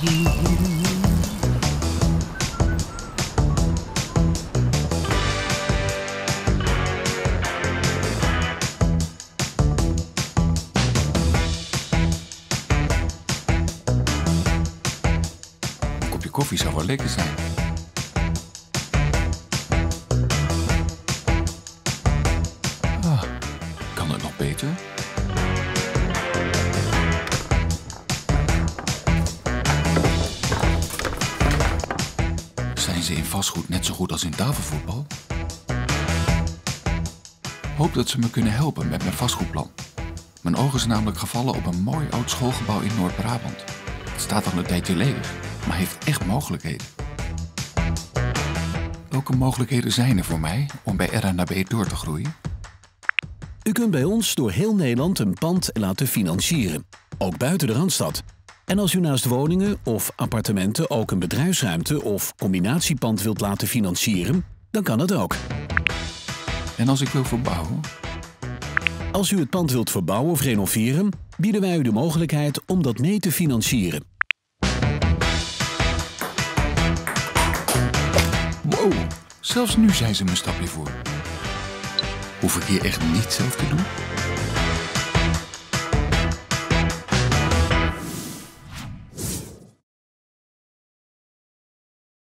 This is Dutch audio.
Een kopje koffie zou wel lekker zijn. Kan het nog beter? Zijn ze in vastgoed net zo goed als in tafelvoetbal? Hoop dat ze me kunnen helpen met mijn vastgoedplan. Mijn ogen zijn namelijk gevallen op een mooi oud schoolgebouw in Noord-Brabant. Het staat al een tijdje leeg, maar heeft echt mogelijkheden. Welke mogelijkheden zijn er voor mij om bij RNAB door te groeien? U kunt bij ons door heel Nederland een pand laten financieren, ook buiten de Randstad. En als u naast woningen of appartementen ook een bedrijfsruimte of combinatiepand wilt laten financieren, dan kan het ook. En als ik wil verbouwen? Als u het pand wilt verbouwen of renoveren, bieden wij u de mogelijkheid om dat mee te financieren. Wow, zelfs nu zijn ze me een stapje voor. Hoef ik hier echt niet zelf te doen?